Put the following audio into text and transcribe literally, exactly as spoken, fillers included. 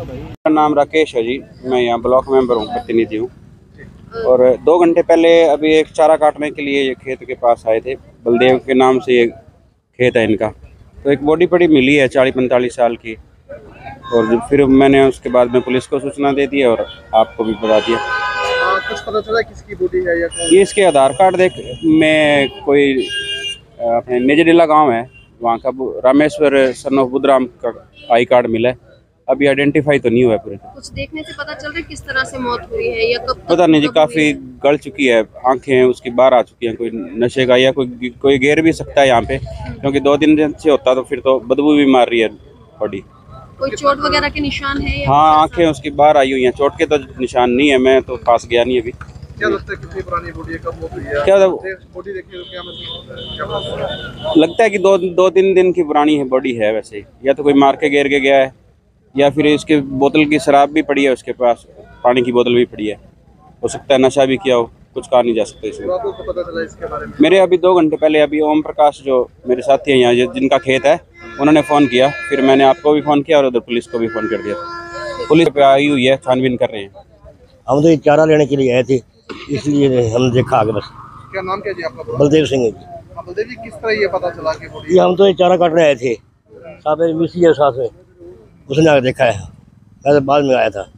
मेरा नाम राकेश है जी, मैं यहाँ ब्लॉक मेंबर हूँ, प्रतिनिधि हूँ। और दो घंटे पहले अभी एक चारा काटने के लिए ये खेत के पास आए थे। बलदेव के नाम से ये खेत है इनका। तो एक बॉडी पड़ी मिली है चालीस पैंतालीस साल की। और जो फिर मैंने उसके बाद में पुलिस को सूचना दे दी और आपको भी बता दिया। कुछ पता चला किसकी बॉडी है या कौन? ये इसके आधार कार्ड देख में कोई अपने नेजडीला गांव है, वहाँ का रामेश्वर सन ऑफ बुधराम का आई कार्ड मिला है। अभी आइडेंटिफाई तो नहीं हुआ है पूरे। कुछ देखने से पता चल रहा है किस तरह से मौत हुई है या कब? पता नहीं जी, काफी गल चुकी है, आंखें उसकी बाहर आ चुकी हैं। कोई नशे का या कोई कोई गिर भी सकता है यहाँ पे, क्योंकि दो दिन दिन से होता तो फिर तो बदबू भी मार रही है बॉडी। कोई चोट वगैरह के निशान है या? हाँ, आंखें उसकी बाहर आई हुई हैं। चोट के तो निशान नहीं है, मैं तो पास गया नहीं अभी। क्या लगता है कितनी पुरानी बॉडी है, कब मौत हुई है? क्या बॉडी देखिए तो क्या मतलब लगता है कि दो दो तीन दिन की पुरानी है बॉडी है वैसे। या तो कोई मार के गिर के गया है, या फिर इसके बोतल की शराब भी पड़ी है उसके पास, पानी की बोतल भी पड़ी है। हो सकता है नशा भी किया हो, कुछ कहा नहीं जा सकता इसमें। आपको पता चला इसके बारे में? मेरे अभी दो घंटे पहले अभी ओम प्रकाश जो मेरे साथी हैं यहाँ जिनका खेत है, उन्होंने फ़ोन किया। फिर मैंने आपको भी फ़ोन किया और उधर पुलिस को भी फ़ोन कर दिया। पुलिस पे आई हुई है, छानबीन कर रहे हैं। हम तो ये चारा लेने के लिए आए थे, इसलिए हम देखा आगे बस। क्या नाम क्या जी आपका? बलदेव सिंह है जी। हाँ, बलदेव जी, किस तरह ये पता चला कि बॉडी? ये हम तो ये चारा काटने आए थे, साथ में मिसी है साथ में, उसने आगे देखा है, मैं तो बाद में आया था।